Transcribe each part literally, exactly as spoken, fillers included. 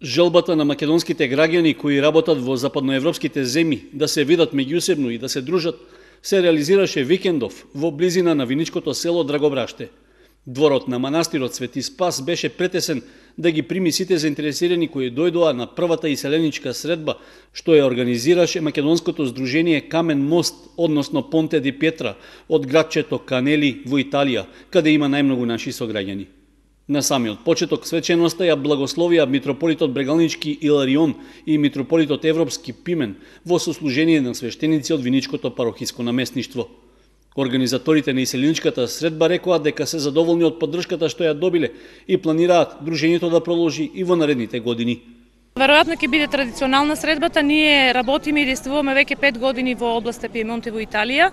Желбата на македонските граѓани кои работат во западноевропските земји да се видат меѓусебно и да се дружат се реализираше викендов во близина на виничкото село Драгобраште. Дворот на манастирот Свети Спас беше претесен да ги прими сите заинтересирани кои дојдоа на првата иселеничка средба што ја организираше македонското здружение Камен мост, односно Понте ди Петра, од градчето Канели во Италија, каде има најмногу наши сограѓани. На самиот почеток свеченоста ја благословија митрополитот Брегалнички Иларион и митрополитот Европски Пимен во сослужение на свештеници од Виничкото парохиско наместништво. Организаторите на иселеничката средба рекоа дека се задоволни од поддршката што ја добиле и планираат дружењето да продолжи и во наредните години. Веројатно ќе биде традиционална средбата. Ние работиме и действуваме веќе пет години во областа Пиемонте во Италија.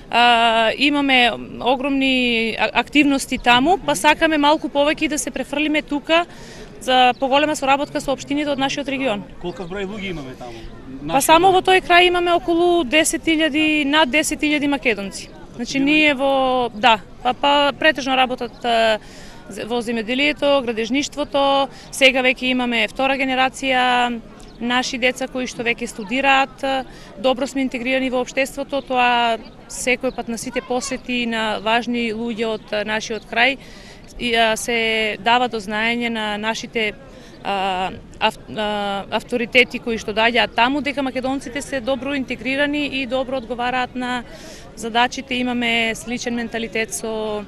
А, имаме огромни активности таму, па сакаме малку повеќе да се префрлиме тука за поголема соработка со општините од нашиот регион. Колку број луѓе имаме таму? Па само во тој крај имаме околу десет илјади, над десет илјади македонци. Значи ние во да, па, па претежно работат во земјоделието, градежништвото. Сега веќе имаме втора генерација наши деца кои што веќе студираат. Добро сме интегрирани во општеството, тоа секој пат на сите посети на важни луѓе од нашиот крај и се дава до знаење на нашите а, ав, а, авторитети кои што доаѓаат таму дека македонците се добро интегрирани и добро одговараат на задачите. Имаме сличен менталитет со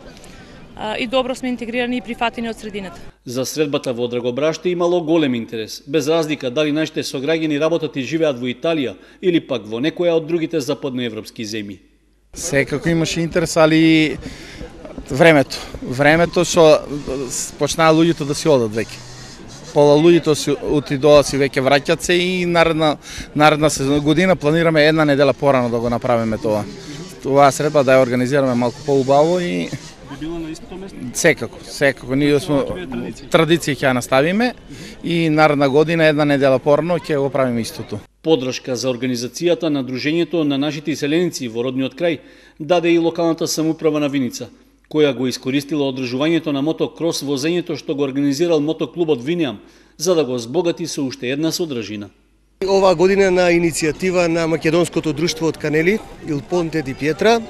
и добро сме интегрирани и прифатени од средината. За средбата во Драгобраште имало голем интерес, без разлика дали нашите сограѓани работат и живеат во Италија или пак во некоја од другите западноевропски земји. Секако имаше интерес, али времето. Времето што почнаа луѓето да си одат веќе. Пола луѓето си отидоа си веќе враќаат се и наредна наредна година планираме една недела порано да го направиме тоа. Тоа средба да ја организираме малку поубаво и би била на истото место? Секако, секако. Ние сме традиција ќе ја наставиме и наредна година една недела порано ќе го правиме истото. Поддршка за организацијата на дружењето на нашите иселеници во родниот крај даде и локалната самоуправа на Виница, која го искористила одржувањето на мотокрос возењето што го организирал мотоклубот Виниам, за да го збогати со уште една содржина. Оваа година на иницијатива на македонското друштво од Канели, Il Ponte di Pietra,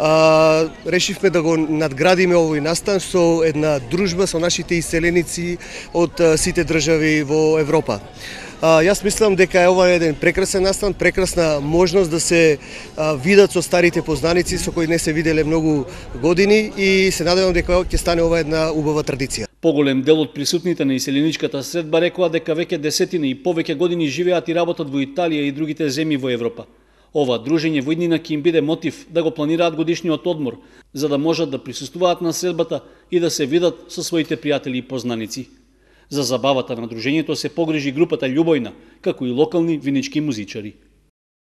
а, решивме да го надградиме овој настан со една дружба со нашите иселеници од а, сите држави во Европа. А, јас мислам дека е ова еден прекрасен настан, прекрасна можност да се а, видат со старите познаници со кои не се виделе многу години и се надевам дека ќе стане ова една убава традиција. Поголем дел од присутните на иселеничката средба рекоа дека веќе десетина и повеќе години живеат и работат во Италија и другите земји во Европа. Ова дружење во иднина ќе им биде мотив да го планираат годишниот одмор, за да можат да присуствуваат на средбата и да се видат со своите пријатели и познаници. За забавата на дружењето се погрижи групата Љубојна, како и локални винички музичари.